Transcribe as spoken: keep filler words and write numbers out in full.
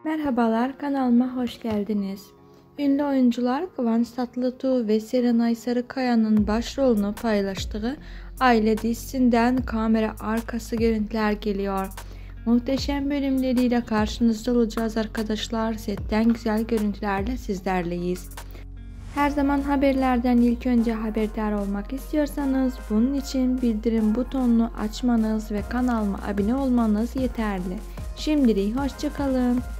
Merhabalar, kanalıma hoş geldiniz. Ünlü oyuncular Kıvanç Tatlıtuğ ve Serenay Sarıkaya'nın başrolünü paylaştığı Aile dizisinden kamera arkası görüntüler geliyor. Muhteşem bölümleriyle karşınızda olacağız arkadaşlar. Setten güzel görüntülerle sizlerleyiz. Her zaman haberlerden ilk önce haberdar olmak istiyorsanız bunun için bildirim butonunu açmanız ve kanalıma abone olmanız yeterli. Şimdilik hoşça kalın.